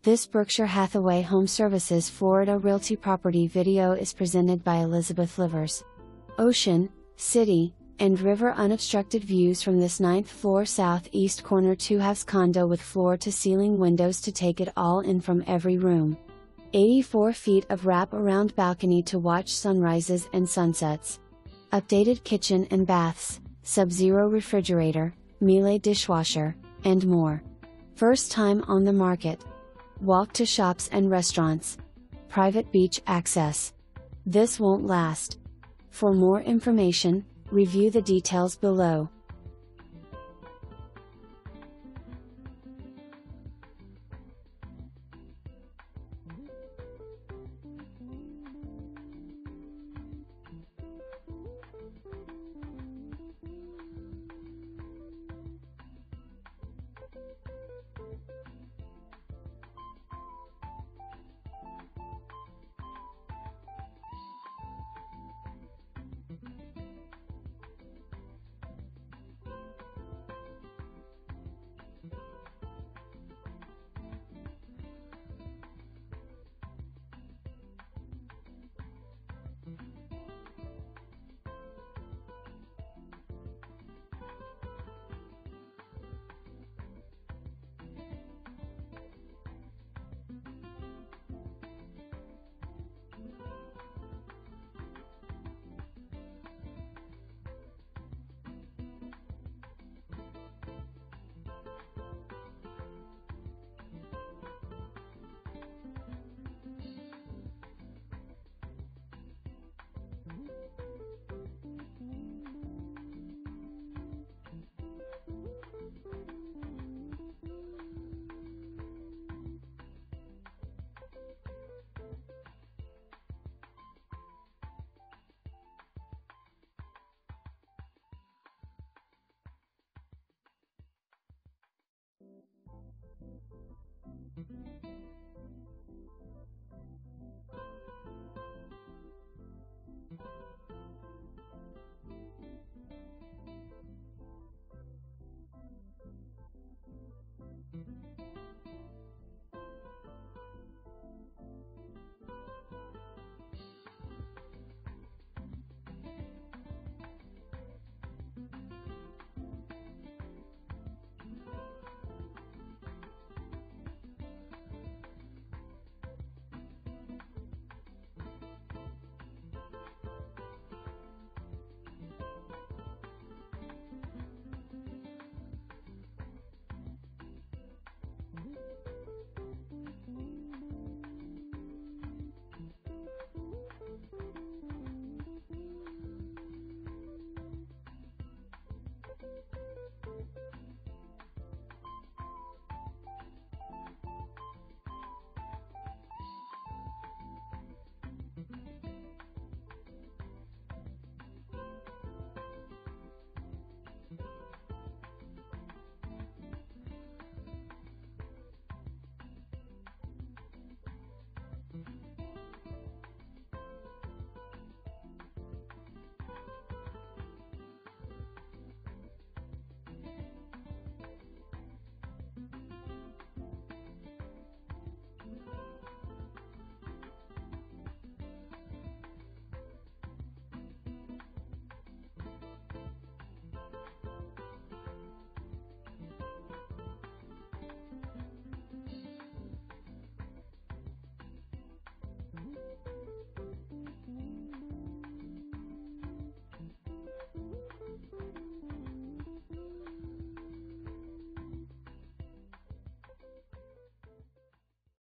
This Berkshire Hathaway HomeServices Florida Realty property video is presented by Elizabeth Livers. Ocean, city, and river unobstructed views from this 9th floor southeast corner 2-house condo with floor-to-ceiling windows to take it all in from every room. 84 feet of wrap-around balcony to watch sunrises and sunsets. Updated kitchen and baths, Subzero refrigerator, Miele dishwasher, and more. First time on the market. Walk to shops and restaurants. Private beach access. This won't last. For more information, review the details below.